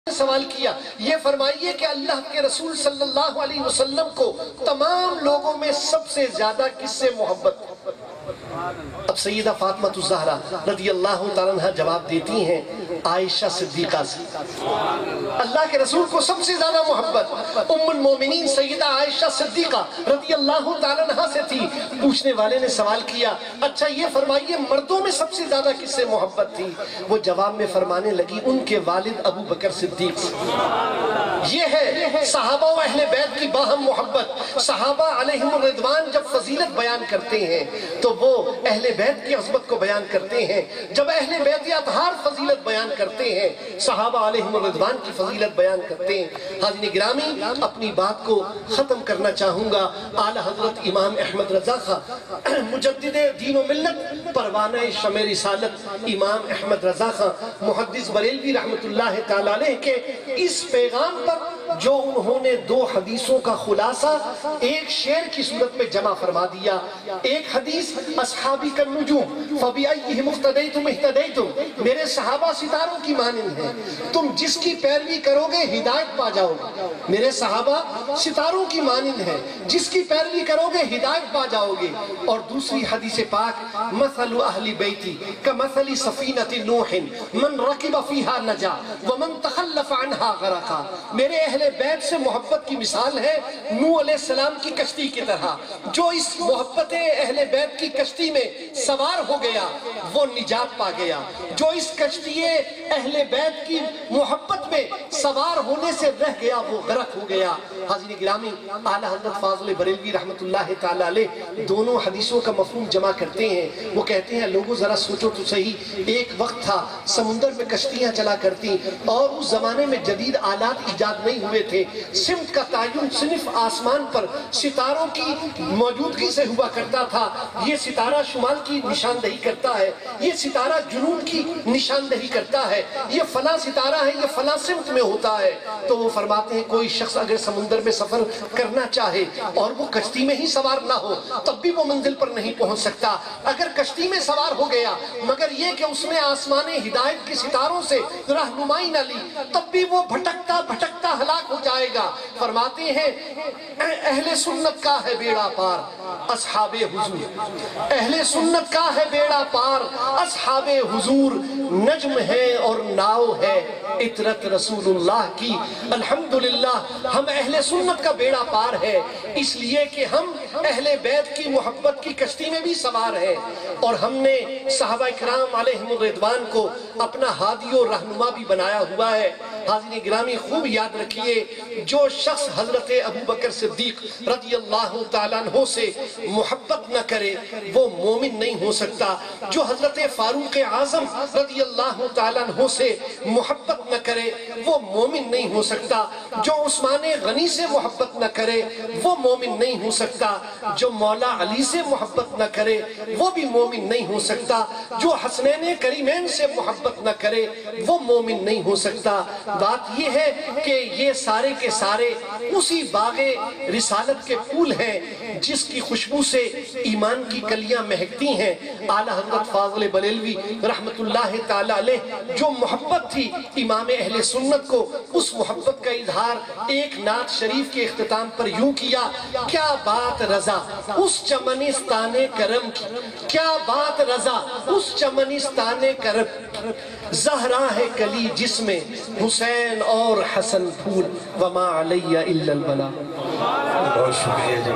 سوال کیا، یہ فرمائیے کہ اللہ کے رسول صلی اللہ علیہ وسلم کو تمام لوگوں میں سب سے زیادہ کس سے محبت؟ اب سیدہ فاطمہ الزہرا رضی اللہ تعالیٰ عنہ جواب دیتی ہیں عائشہ صدیقہ سے۔ اللہ کے رسول کو سب سے زیادہ محبت ام المومنین سیدہ عائشہ صدیقہ رضی اللہ تعالیٰ عنہ سے تھی۔ پوچھنے والے نے سوال کیا، اچھا یہ فرمائیے مردوں میں سب سے زیادہ کس سے محبت تھی؟ وہ جواب میں فرمانے لگی ان کے والد ابو بکر صدیق سے۔ یہ ہے صحابہ و اہل بیت کی باہم محبت۔ صحابہ علیہم الرضوان جب فضیلت بیان کرتے ہیں تو وہ اہل بیت کی عظمت کو بیان کرتے ہیں، جب اہل بیت اطہار فضیلت بیان کرتے ہیں صحابہ علیہم الرضوان کی فضیلت بیان کرتے ہیں۔ حاضرین گرامی، اپنی بات کو ختم کرنا چاہوں گا۔ اعلی حضرت امام احمد رضا خان مجدد دین و ملت، پروانہ شمع رسالت امام احمد رضا خان محدث بریلوی رحمت اللہ تعالی علیہ کے اس پیغام پر جو انہوں نے 2 حدیثوں کا خلاصہ ایک شعر کی صورت میں جمع فرما دیا۔ ایک حدیث اصحابی کا نجوم فبأیہم اقتدیتم اہتدیتم، میرے صحابہ ستاروں کی مانند ہیں، تم جس کی پیروی کرو گے ہدایت پا جاؤ گے۔ میرے صحابہ ستاروں کی مانند ہیں، جس کی پیروی کرو گے ہدایت پا جاؤ گے۔ اور دوسری حدیث پاک مثل اہل بیتی کمثل سفینۃ نوح من رکب فیہا نجا ومن تخلف عنہا غرقا، میرے اہل بیت سے محبت کی مثال ہے نوح علیہ السلام کی کشتی کی طرح، جو اس محبت اہل بیت کی کشتی میں سوار ہو گیا وہ نجات پا گیا، جو اس کشتی اہل بیت کی محبت میں سوار ہونے سے رہ گیا وہ غرق ہو گیا۔ حاضرین گرامی، اعلی حضرت فاضل بریلوی رحمت اللہ تعالی علیہ دونوں حدیثوں کا مفہوم جمع کرتے ہیں۔ وہ کہتے ہیں لوگوں ذرا سوچو تو صحیح، ایک وقت تھا سمندر میں کشتیاں چلا کرتی اور اس زمانے میں جدید آلات ایجاد نہیں ہوئے تھے، سمت کا تعین صرف آسمان پر ستاروں کی موجودگی سے ہوا کرتا تھا۔ یہ ستارہ شمال کی نشاندہی کرتا ہے، یہ ستارہ جنوب کی نشاندہی کرتا ہے، یہ فلاں ستارہ ہے، یہ فلاں سمت میں ہوتا ہے۔ تو وہ فرماتے ہیں کوئی شخص اگر سمندر میں سفر کرنا چاہے اور وہ کشتی میں ہی سوار نہ ہو تب بھی وہ منزل پر نہیں پہنچ سکتا۔ اگر کشتی میں سوار ہو گیا مگر یہ کہ اس نے آسمان ہدایت کی ستاروں سے رہنمائی نہ لی تب بھی وہ بھٹکتا بھٹکتا ہلاک ہو جائے گا۔ فرماتے ہیں اہل سنت کا ہے بیڑا پار اصحاب حضور، اہل سنت کا ہے بیڑا پار اصحاب حضور، نجم ہے اور ناؤ ہے عطرت رسول اللہ کی۔ الحمدللہ ہم اہل سنت کا بیڑا پار ہے اس لیے کہ ہم اہل بیت کی محبت کی کشتی میں بھی سوار ہیں، اور ہم نے صحابہ کرام علیہم الرضوان کو اپنا ہادی و رہنما بھی بنایا ہوا ہے۔ حاضرین گرامی، خوب یاد رکھیے جو شخص حضرت ابو بکر صدیق رضی اللہ تعالیٰ عنہ سے محبت نہ کرے وہ مومن نہیں ہو سکتا، جو حضرت فاروق اعظم رضی اللہ تعالیٰ عنہ سے محبت نہ کرے وہ مومن نہیں ہو سکتا، جو عثمان غنی سے محبت نہ کرے وہ مومن نہیں ہو سکتا، جو مولا علی سے محبت نہ کرے وہ بھی مومن نہیں ہو سکتا، جو حسنین کریمین سے محبت نہ کرے وہ مومن نہیں ہو سکتا۔ بات یہ ہے کہ یہ سارے کے سارے اسی باغ رسالت کے پھول ہیں جس کی خوشبو سے ایمان کی کلیاں مہکتی ہیں۔ اعلی حضرت فاضل بریلوی رحمت اللہ تعالی علیہ جو محبت تھی امام اہل سنت کو، اس محبت کا اظہار ایک نعت شریف کے اختتام پر یوں کیا، کیا بات رضا اس چمنستان کرم کی، کیا بات رضا اس چمنستان کرم، زہرا ہے کلی جس میں حسین اور حسن پھول، وما علیہ الا البلاغ۔ بہت شکریہ۔